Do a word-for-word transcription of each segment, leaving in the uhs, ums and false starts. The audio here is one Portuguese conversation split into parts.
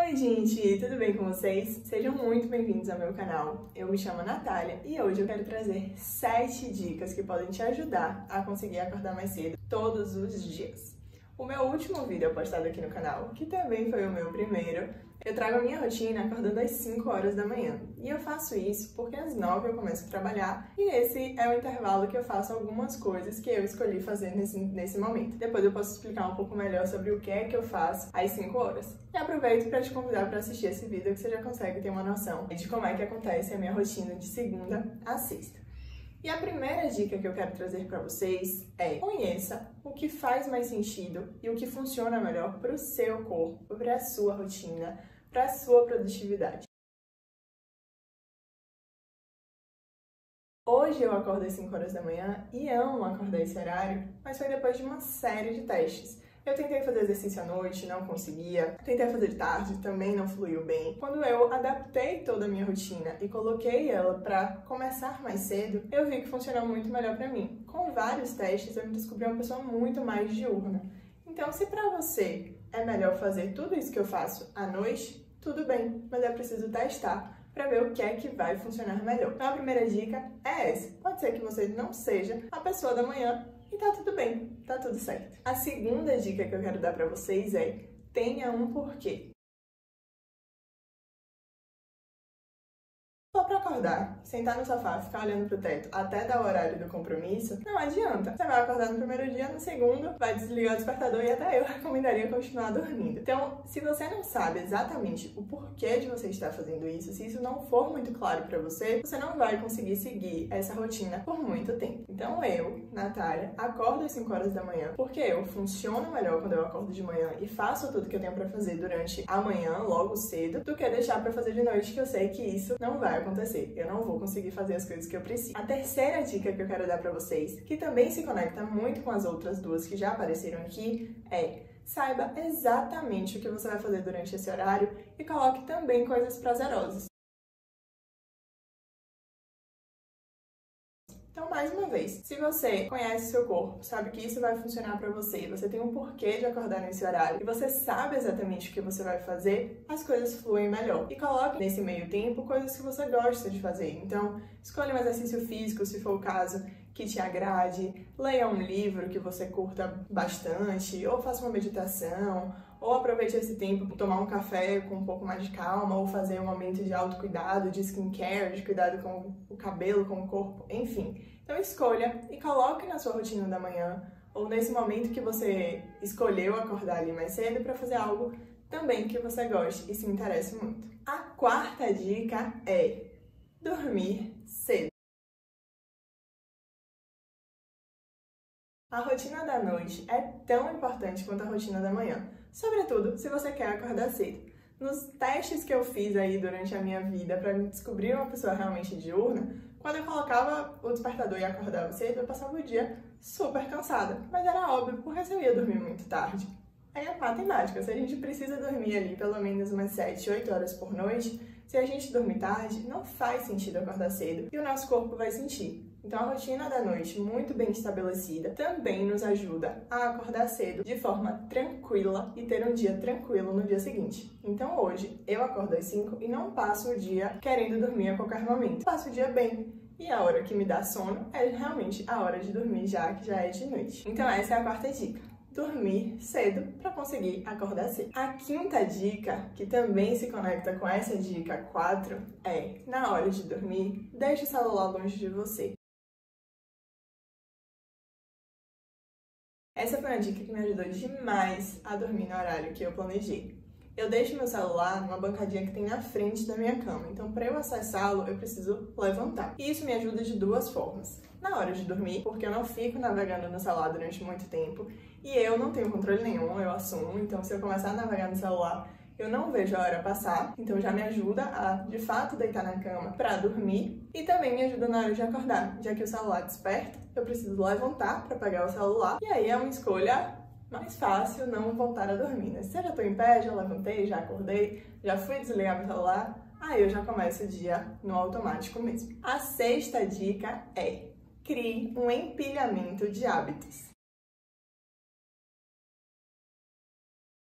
Oi gente, tudo bem com vocês? Sejam muito bem-vindos ao meu canal. Eu me chamo Natália e hoje eu quero trazer sete dicas que podem te ajudar a conseguir acordar mais cedo todos os dias. O meu último vídeo postado aqui no canal, que também foi o meu primeiro, eu trago a minha rotina acordando às cinco horas da manhã. E eu faço isso porque às nove eu começo a trabalhar e esse é o intervalo que eu faço algumas coisas que eu escolhi fazer nesse, nesse momento. Depois eu posso explicar um pouco melhor sobre o que é que eu faço às cinco horas. E aproveito para te convidar para assistir esse vídeo que você já consegue ter uma noção de como é que acontece a minha rotina de segunda a sexta. E a primeira dica que eu quero trazer para vocês é: conheça o que faz mais sentido e o que funciona melhor para o seu corpo, para a sua rotina, para a sua produtividade. Hoje eu acordo às cinco horas da manhã e amo acordar esse horário, mas foi depois de uma série de testes. Eu tentei fazer exercício à noite, não conseguia. Tentei fazer de tarde, também não fluiu bem. Quando eu adaptei toda a minha rotina e coloquei ela para começar mais cedo, eu vi que funcionou muito melhor para mim. Com vários testes, eu me descobri uma pessoa muito mais diurna. Então, se para você é melhor fazer tudo isso que eu faço à noite, tudo bem, mas é preciso testar para ver o que é que vai funcionar melhor. Então, a primeira dica é essa. Pode ser que você não seja a pessoa da manhã, e tá tudo bem, tá tudo certo. A segunda dica que eu quero dar pra vocês é: tenha um porquê. Só pra acordar, sentar no sofá, ficar olhando pro teto até dar o horário do compromisso, não adianta. Você vai acordar no primeiro dia, no segundo vai desligar o despertador e até eu recomendaria continuar dormindo. Então, se você não sabe exatamente o porquê de você estar fazendo isso, se isso não for muito claro pra você, você não vai conseguir seguir essa rotina por muito tempo. Então eu, Natália, acordo às cinco horas da manhã porque eu funciono melhor quando eu acordo de manhã e faço tudo que eu tenho pra fazer durante a manhã, logo cedo, do que deixar pra fazer de noite, que eu sei que isso não vai acontecer. Eu não vou conseguir fazer as coisas que eu preciso. A terceira dica que eu quero dar pra vocês, que também se conecta muito com as outras duas que já apareceram aqui, é: saiba exatamente o que você vai fazer durante esse horário e coloque também coisas prazerosas. Então, mais uma vez, se você conhece seu corpo, sabe que isso vai funcionar pra você, você tem um porquê de acordar nesse horário e você sabe exatamente o que você vai fazer, as coisas fluem melhor. E coloque nesse meio tempo coisas que você gosta de fazer. Então, escolha um exercício físico, se for o caso, que te agrade, leia um livro que você curta bastante, ou faça uma meditação, ou aproveite esse tempo para tomar um café com um pouco mais de calma, ou fazer um momento de autocuidado, de skincare, de cuidado com o cabelo, com o corpo, enfim. Então escolha e coloque na sua rotina da manhã, ou nesse momento que você escolheu acordar ali mais cedo, para fazer algo também que você goste e se interesse muito. A quarta dica é dormir cedo. A rotina da noite é tão importante quanto a rotina da manhã, sobretudo se você quer acordar cedo. Nos testes que eu fiz aí durante a minha vida para descobrir uma pessoa realmente diurna, quando eu colocava o despertador e acordava cedo, eu passava o dia super cansada, mas era óbvio porque eu ia dormir muito tarde. É matemática, se a gente precisa dormir ali pelo menos umas sete, oito horas por noite, se a gente dormir tarde, não faz sentido acordar cedo e o nosso corpo vai sentir. Então, a rotina da noite, muito bem estabelecida, também nos ajuda a acordar cedo de forma tranquila e ter um dia tranquilo no dia seguinte. Então, hoje, eu acordo às cinco e não passo o dia querendo dormir a qualquer momento. Passo o dia bem. E a hora que me dá sono é realmente a hora de dormir, já que já é de noite. Então, essa é a quarta dica: dormir cedo para conseguir acordar cedo. A quinta dica, que também se conecta com essa dica quatro, é: na hora de dormir, deixe o celular longe de você. Essa foi uma dica que me ajudou demais a dormir no horário que eu planejei. Eu deixo meu celular numa bancadinha que tem na frente da minha cama, então para eu acessá-lo eu preciso levantar. E isso me ajuda de duas formas. Na hora de dormir, porque eu não fico navegando no celular durante muito tempo e eu não tenho controle nenhum, eu assumo, então se eu começar a navegar no celular, eu não vejo a hora passar, então já me ajuda a, de fato, deitar na cama para dormir e também me ajuda na hora de acordar, já que o celular desperta, eu preciso levantar para pegar o celular e aí é uma escolha mais fácil não voltar a dormir, né? Se eu já tô em pé, já levantei, já acordei, já fui desligar meu celular, aí eu já começo o dia no automático mesmo. A sexta dica é: crie um empilhamento de hábitos.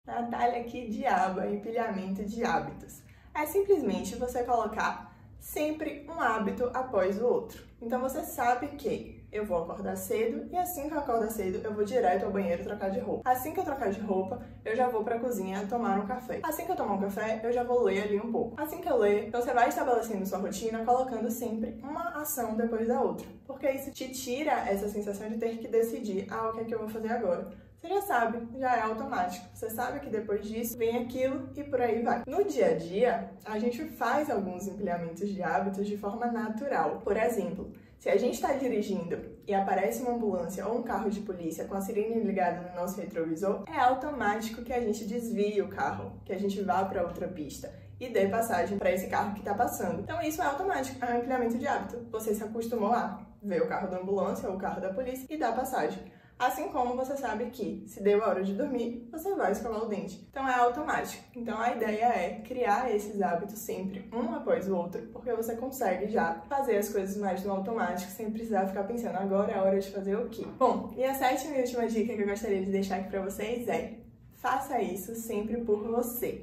Natália, que diabo é empilhamento de hábitos? É simplesmente você colocar sempre um hábito após o outro. Então você sabe que eu vou acordar cedo e assim que eu acordar cedo eu vou direto ao banheiro trocar de roupa. Assim que eu trocar de roupa, eu já vou pra cozinha tomar um café. Assim que eu tomar um café, eu já vou ler ali um pouco. Assim que eu ler, você vai estabelecendo sua rotina colocando sempre uma ação depois da outra. Porque isso te tira essa sensação de ter que decidir, ah, o que é que eu vou fazer agora? Você já sabe, já é automático. Você sabe que depois disso vem aquilo e por aí vai. No dia a dia, a gente faz alguns empilhamentos de hábitos de forma natural. Por exemplo, se a gente está dirigindo e aparece uma ambulância ou um carro de polícia com a sirene ligada no nosso retrovisor, é automático que a gente desvie o carro, que a gente vá para outra pista e dê passagem para esse carro que está passando. Então isso é automático, é um empilhamento de hábito. Você se acostumou a ver o carro da ambulância ou o carro da polícia e dar passagem. Assim como você sabe que, se deu a hora de dormir, você vai escovar o dente. Então é automático. Então a ideia é criar esses hábitos sempre, um após o outro, porque você consegue já fazer as coisas mais no automático, sem precisar ficar pensando, agora é a hora de fazer o quê? Bom, e a sétima e última dica que eu gostaria de deixar aqui pra vocês é: faça isso sempre por você.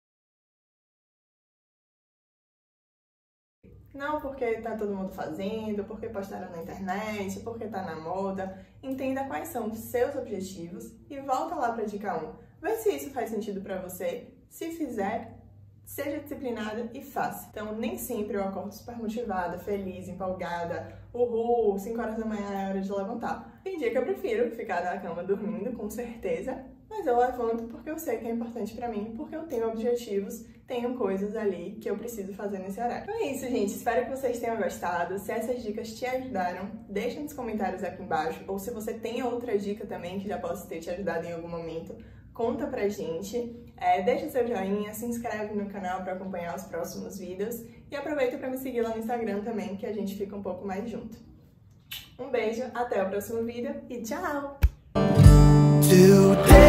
Não porque tá todo mundo fazendo, porque postaram na internet, porque tá na moda. Entenda quais são os seus objetivos e volta lá pra dica um. Vê se isso faz sentido pra você. Se fizer, seja disciplinada e faça. Então, nem sempre eu acordo super motivada, feliz, empolgada. Uhul, cinco horas da manhã é hora de levantar. Tem dia que eu prefiro ficar na cama dormindo, com certeza. Mas eu levanto porque eu sei que é importante pra mim, porque eu tenho objetivos, tenho coisas ali que eu preciso fazer nesse horário. Então é isso, gente. Espero que vocês tenham gostado. Se essas dicas te ajudaram, deixa nos comentários aqui embaixo. Ou se você tem outra dica também que já possa ter te ajudado em algum momento, conta pra gente. É, deixa seu joinha, se inscreve no canal para acompanhar os próximos vídeos. E aproveita para me seguir lá no Instagram também, que a gente fica um pouco mais junto. Um beijo, até o próximo vídeo e tchau! Today